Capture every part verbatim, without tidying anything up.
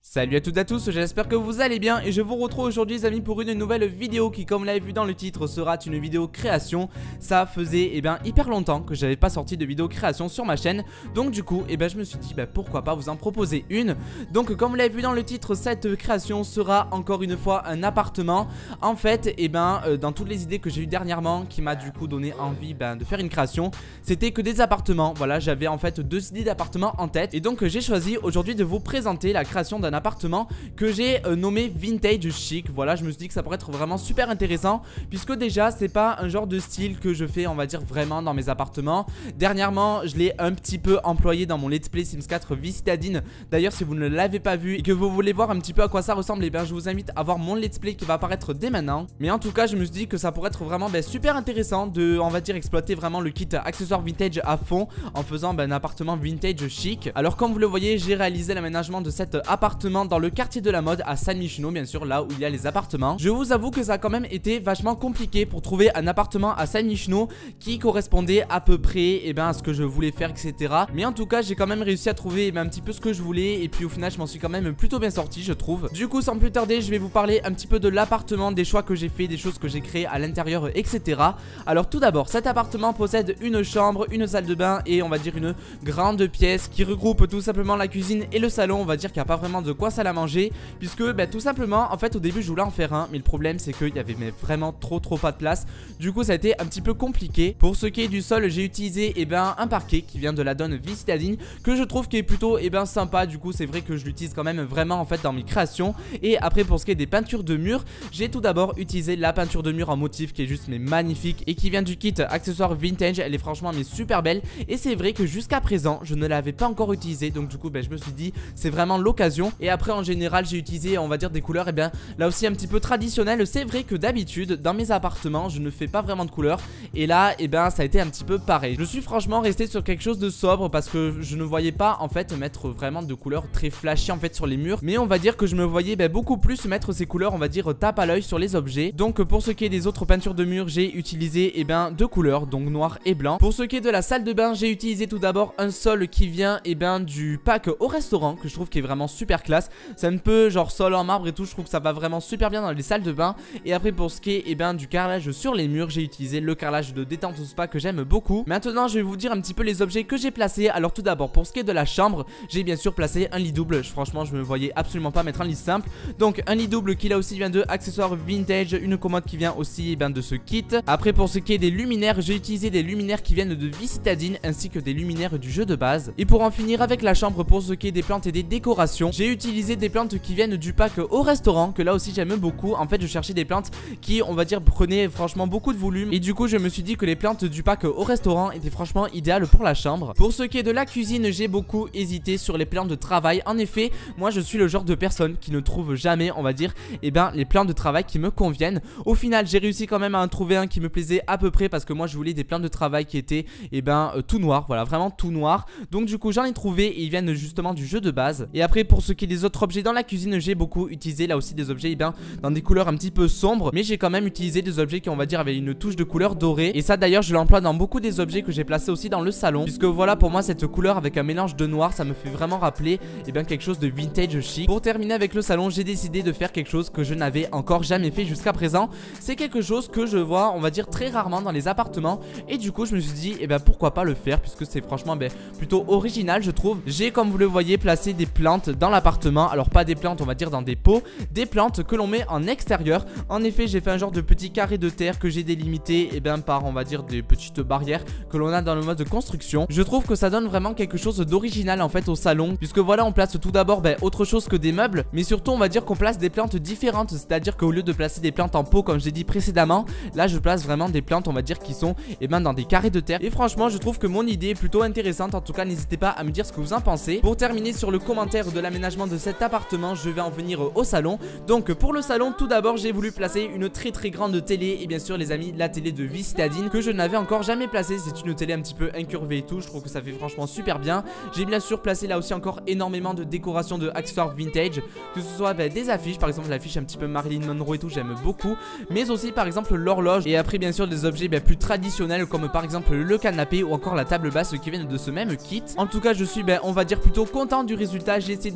Salut à toutes et à tous, j'espère que vous allez bien et je vous retrouve aujourd'hui les amis pour une nouvelle vidéo qui, comme vous l'avez vu dans le titre, sera une vidéo création. Ça faisait eh bien, hyper longtemps que j'avais pas sorti de vidéo création sur ma chaîne. Donc du coup eh ben, je me suis dit bah, pourquoi pas vous en proposer une. Donc comme vous l'avez vu dans le titre, cette création sera encore une fois un appartement. En fait eh ben, euh, dans toutes les idées que j'ai eues dernièrement qui m'a du coup donné envie ben, de faire une création, c'était que des appartements. Voilà, j'avais en fait deux idées d'appartements en tête. Et donc j'ai choisi aujourd'hui de vous présenter la création d'un appartement que j'ai euh, nommé Vintage Chic. Voilà, je me suis dit que ça pourrait être vraiment super intéressant puisque déjà c'est pas un genre de style que je fais on va dire vraiment dans mes appartements. Dernièrement je l'ai un petit peu employé dans mon let's play Sims quatre Vie Citadine. D'ailleurs si vous ne l'avez pas vu et que vous voulez voir un petit peu à quoi ça ressemble, et eh bien je vous invite à voir mon let's play qui va apparaître dès maintenant. Mais en tout cas je me suis dit que ça pourrait être vraiment ben, super intéressant de on va dire exploiter vraiment le kit accessoires vintage à fond en faisant ben, un appartement vintage chic. Alors comme vous le voyez, j'ai réalisé l'aménagement de cet appartement dans le quartier de la mode à San Myshuno, bien sûr, là où il y a les appartements. Je vous avoue que ça a quand même été vachement compliqué pour trouver un appartement à San Myshuno qui correspondait à peu près eh ben, à ce que je voulais faire, et cetera. Mais en tout cas j'ai quand même réussi à trouver eh ben, un petit peu ce que je voulais, et puis au final je m'en suis quand même plutôt bien sorti, je trouve. Du coup sans plus tarder je vais vous parler un petit peu de l'appartement, des choix que j'ai fait, des choses que j'ai créées à l'intérieur, et cetera. Alors tout d'abord, cet appartement possède une chambre, une salle de bain et on va dire une grande pièce qui regroupe tout simplement la cuisine et le salon. On va dire qu'il n'y a pas vraiment de quoi ça la manger puisque bah, tout simplement en fait au début je voulais en faire un, mais le problème c'est qu'il y avait mais, vraiment trop trop pas de place. Du coup ça a été un petit peu compliqué. Pour ce qui est du sol, j'ai utilisé eh ben, un parquet qui vient de la donne Vie Citadine que je trouve qui est plutôt eh ben, sympa. Du coup c'est vrai que je l'utilise quand même vraiment en fait dans mes créations. Et après pour ce qui est des peintures de mur, j'ai tout d'abord utilisé la peinture de mur en motif qui est juste mais magnifique et qui vient du kit accessoires vintage. Elle est franchement mais super belle et c'est vrai que jusqu'à présent je ne l'avais pas encore utilisée, donc du coup bah, je me suis dit c'est vraiment l'occasion. Et après en général j'ai utilisé on va dire des couleurs et eh bien là aussi un petit peu traditionnelles. C'est vrai que d'habitude dans mes appartements je ne fais pas vraiment de couleurs et là et eh ben ça a été un petit peu pareil. Je suis franchement resté sur quelque chose de sobre parce que je ne voyais pas en fait mettre vraiment de couleurs très flashy en fait sur les murs, mais on va dire que je me voyais ben, beaucoup plus mettre ces couleurs on va dire tape à l'œil sur les objets. Donc pour ce qui est des autres peintures de murs, j'ai utilisé et eh ben deux couleurs, donc noir et blanc. Pour ce qui est de la salle de bain, j'ai utilisé tout d'abord un sol qui vient et eh ben du pack au restaurant que je trouve qui est vraiment super classe. C'est un peu genre sol en marbre et tout, je trouve que ça va vraiment super bien dans les salles de bain. Et après pour ce qui est eh ben, du carrelage sur les murs, j'ai utilisé le carrelage de détente au spa que j'aime beaucoup. Maintenant je vais vous dire un petit peu les objets que j'ai placés. Alors tout d'abord pour ce qui est de la chambre, j'ai bien sûr placé un lit double. Franchement je me voyais absolument pas mettre un lit simple, donc un lit double qui là aussi vient de accessoires vintage, une commode qui vient aussi eh ben, de ce kit. Après pour ce qui est des luminaires, j'ai utilisé des luminaires qui viennent de Vie Citadine ainsi que des luminaires du jeu de base. Et pour en finir avec la chambre, pour ce qui est des plantes et des décorations, j'ai utilisé des plantes qui viennent du pack au restaurant que là aussi j'aime beaucoup. En fait je cherchais des plantes qui on va dire prenaient franchement beaucoup de volume et du coup je me suis dit que les plantes du pack au restaurant étaient franchement idéales pour la chambre. Pour ce qui est de la cuisine, j'ai beaucoup hésité sur les plans de travail. En effet moi je suis le genre de personne qui ne trouve jamais on va dire et ben les plans de travail qui me conviennent. Au final j'ai réussi quand même à en trouver un qui me plaisait à peu près parce que moi je voulais des plans de travail qui étaient et ben euh, tout noir, voilà vraiment tout noir. Donc du coup j'en ai trouvé et ils viennent justement du jeu de base. Et après pour ce qui est des autres objets dans la cuisine, j'ai beaucoup utilisé là aussi des objets et ben dans des couleurs un petit peu sombres, mais j'ai quand même utilisé des objets qui on va dire avaient une touche de couleur dorée. Et ça d'ailleurs je l'emploie dans beaucoup des objets que j'ai placés aussi dans le salon, puisque voilà pour moi cette couleur avec un mélange de noir ça me fait vraiment rappeler et ben quelque chose de vintage chic. Pour terminer avec le salon, j'ai décidé de faire quelque chose que je n'avais encore jamais fait jusqu'à présent. C'est quelque chose que je vois on va dire très rarement dans les appartements et du coup je me suis dit et ben pourquoi pas le faire puisque c'est franchement ben, plutôt original je trouve. J'ai comme vous le voyez placé des plantes dans l'appartement. Alors pas des plantes on va dire dans des pots, des plantes que l'on met en extérieur. En effet j'ai fait un genre de petit carré de terre que j'ai délimité et ben par on va dire des petites barrières que l'on a dans le mode de construction. Je trouve que ça donne vraiment quelque chose d'original en fait au salon, puisque voilà on place tout d'abord ben, autre chose que des meubles, mais surtout on va dire qu'on place des plantes différentes. C'est à dire qu'au lieu de placer des plantes en pot comme j'ai dit précédemment, là je place vraiment des plantes on va dire qui sont et ben dans des carrés de terre. Et franchement je trouve que mon idée est plutôt intéressante. En tout cas n'hésitez pas à me dire ce que vous en pensez. Pour terminer sur le commentaire de l'aménagement de cet appartement, je vais en venir au salon. Donc pour le salon tout d'abord j'ai voulu placer une très très grande télé, et bien sûr les amis la télé de Vie Citadine que je n'avais encore jamais placée. C'est une télé un petit peu incurvée et tout, je trouve que ça fait franchement super bien. J'ai bien sûr placé là aussi encore énormément de décorations de accessoires vintage, que ce soit bah, des affiches, par exemple l'affiche un petit peu Marilyn Monroe et tout, j'aime beaucoup, mais aussi par exemple l'horloge. Et après bien sûr des objets bah, plus traditionnels comme par exemple le canapé ou encore la table basse qui viennent de ce même kit. En tout cas je suis bah, on va dire plutôt content du résultat. J'ai essayé de faire quelque chose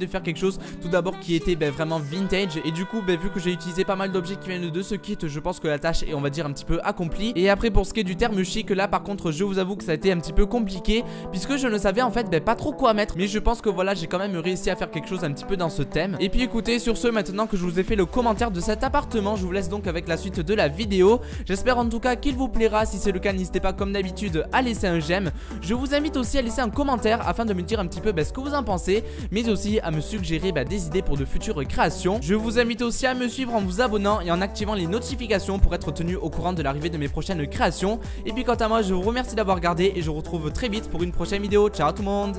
chose tout d'abord qui était ben, vraiment vintage. Et du coup ben, vu que j'ai utilisé pas mal d'objets qui viennent de ce kit, je pense que la tâche est on va dire un petit peu accomplie. Et après pour ce qui est du terme chic, là par contre je vous avoue que ça a été un petit peu compliqué puisque je ne savais en fait ben, pas trop quoi mettre. Mais je pense que voilà, j'ai quand même réussi à faire quelque chose un petit peu dans ce thème. Et puis écoutez, sur ce, maintenant que je vous ai fait le commentaire de cet appartement, je vous laisse donc avec la suite de la vidéo. J'espère en tout cas qu'il vous plaira. Si c'est le cas, n'hésitez pas comme d'habitude à laisser un j'aime. Je vous invite aussi à laisser un commentaire afin de me dire un petit peu bah, ce que vous en pensez, mais aussi à me suggérer bah, des idées pour de futures créations. Je vous invite aussi à me suivre en vous abonnant et en activant les notifications pour être tenu au courant de l'arrivée de mes prochaines créations. Et puis quant à moi, je vous remercie d'avoir regardé et je vous retrouve très vite pour une prochaine vidéo. Ciao tout le monde.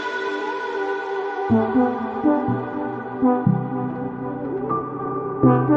Mm-hmm.